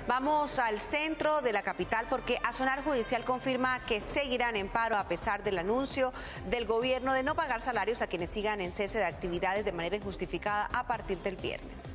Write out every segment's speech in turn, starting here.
Vamos al centro de la capital porque Azonar Judicial confirma que seguirán en paro a pesar del anuncio del gobierno de no pagar salarios a quienes sigan en cese de actividades de manera injustificada a partir del viernes.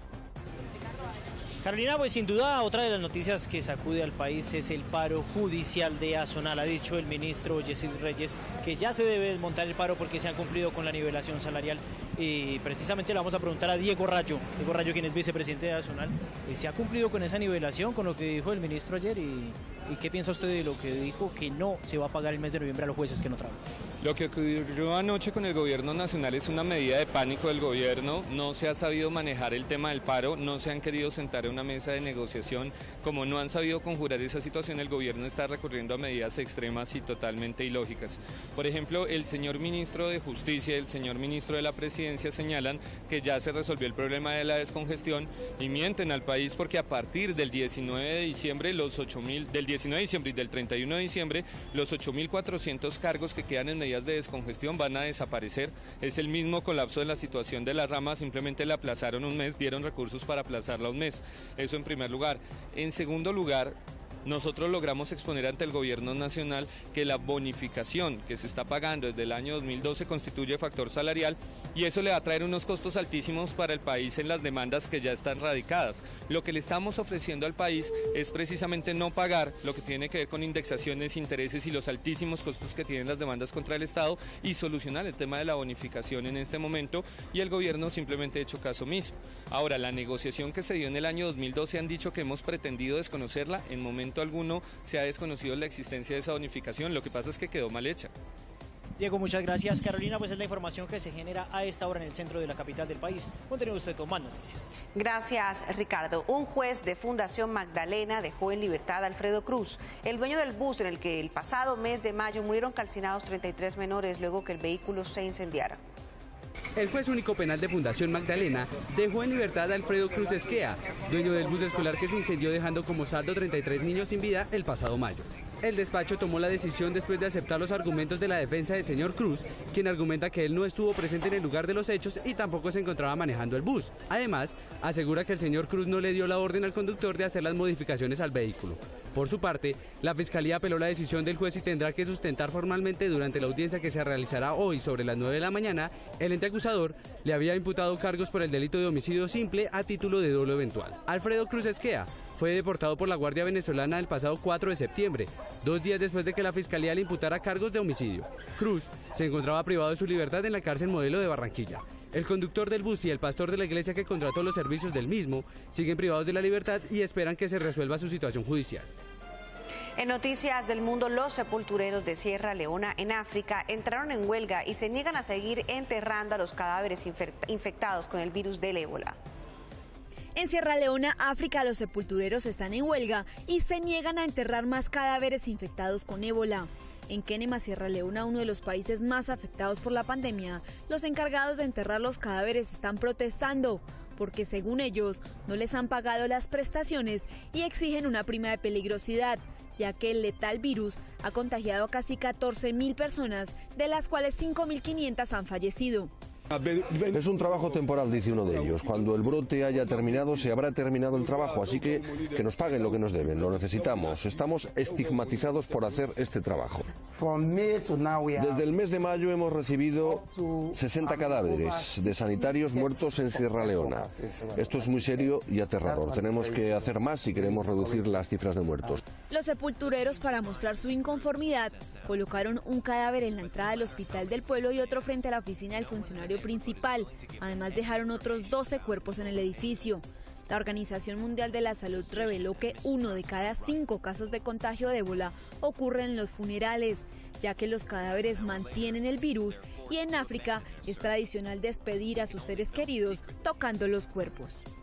Carolina, pues sin duda otra de las noticias que sacude al país es el paro judicial de Azonar. Ha dicho el ministro Yesid Reyes que ya se debe desmontar el paro porque se han cumplido con la nivelación salarial. Y precisamente le vamos a preguntar a Diego Rayo, quien es vicepresidente de Azonar, ¿se ha cumplido con esa nivelación, con lo que dijo el ministro ayer? ¿Y qué piensa usted de lo que dijo, que no se va a pagar el mes de noviembre a los jueces que no trabajan? Lo que ocurrió anoche con el gobierno nacional es una medida de pánico del gobierno. No se ha sabido manejar el tema del paro, no se han querido sentar en una mesa de negociación. Como no han sabido conjurar esa situación, el gobierno está recurriendo a medidas extremas y totalmente ilógicas. Por ejemplo, el señor ministro de Justicia y el señor ministro de la Presidencia señalan que ya se resolvió el problema de la descongestión y mienten al país porque a partir del 19 de diciembre, del 19 de diciembre y del 31 de diciembre, los 8.400 cargos que quedan en medidas de descongestión van a desaparecer. Es el mismo colapso de la situación de la rama, simplemente la aplazaron un mes, dieron recursos para aplazarla un mes. Eso en primer lugar. En segundo lugar, nosotros logramos exponer ante el gobierno nacional que la bonificación que se está pagando desde el año 2012 constituye factor salarial y eso le va a traer unos costos altísimos para el país en las demandas que ya están radicadas. Lo que le estamos ofreciendo al país es precisamente no pagar lo que tiene que ver con indexaciones, intereses y los altísimos costos que tienen las demandas contra el Estado y solucionar el tema de la bonificación en este momento, y el gobierno simplemente ha hecho caso omiso. Ahora, la negociación que se dio en el año 2012 han dicho que hemos pretendido desconocerla. En momento alguno se ha desconocido la existencia de esa bonificación, lo que pasa es que quedó mal hecha. Diego, muchas gracias. Carolina, pues es la información que se genera a esta hora en el centro de la capital del país. Continúe usted con más noticias. Gracias, Ricardo. Un juez de Fundación Magdalena dejó en libertad a Alfredo Cruz, el dueño del bus en el que el pasado mes de mayo murieron calcinados 33 menores luego que el vehículo se incendiara. El juez único penal de Fundación Magdalena dejó en libertad a Alfredo Cruz Esquea, dueño del bus escolar que se incendió dejando como saldo 33 niños sin vida el pasado mayo. El despacho tomó la decisión después de aceptar los argumentos de la defensa del señor Cruz, quien argumenta que él no estuvo presente en el lugar de los hechos y tampoco se encontraba manejando el bus. Además, asegura que el señor Cruz no le dio la orden al conductor de hacer las modificaciones al vehículo. Por su parte, la Fiscalía apeló la decisión del juez y tendrá que sustentar formalmente durante la audiencia que se realizará hoy sobre las 9 de la mañana. El ente acusador le había imputado cargos por el delito de homicidio simple a título de dolo eventual. Alfredo Cruz Esquea fue deportado por la Guardia Venezolana el pasado 4 de septiembre, 2 días después de que la Fiscalía le imputara cargos de homicidio. Cruz se encontraba privado de su libertad en la cárcel Modelo de Barranquilla. El conductor del bus y el pastor de la iglesia que contrató los servicios del mismo siguen privados de la libertad y esperan que se resuelva su situación judicial. En noticias del mundo, los sepultureros de Sierra Leona, en África, entraron en huelga y se niegan a seguir enterrando a los cadáveres infectados con el virus del ébola. En Sierra Leona, África, los sepultureros están en huelga y se niegan a enterrar más cadáveres infectados con ébola. En Kenema, Sierra Leona, uno de los países más afectados por la pandemia, los encargados de enterrar los cadáveres están protestando porque, según ellos, no les han pagado las prestaciones y exigen una prima de peligrosidad, ya que el letal virus ha contagiado a casi 14.000 personas, de las cuales 5.500 han fallecido. Es un trabajo temporal, dice uno de ellos. Cuando el brote haya terminado, se habrá terminado el trabajo, así que nos paguen lo que nos deben, lo necesitamos. Estamos estigmatizados por hacer este trabajo. Desde el mes de mayo hemos recibido 60 cadáveres de sanitarios muertos en Sierra Leona. Esto es muy serio y aterrador. Tenemos que hacer más si queremos reducir las cifras de muertos. Los sepultureros, para mostrar su inconformidad, colocaron un cadáver en la entrada del hospital del pueblo y otro frente a la oficina del funcionario principal. Además, dejaron otros 12 cuerpos en el edificio. La Organización Mundial de la Salud reveló que 1 de cada 5 casos de contagio de ébola ocurren en los funerales, ya que los cadáveres mantienen el virus y en África es tradicional despedir a sus seres queridos tocando los cuerpos.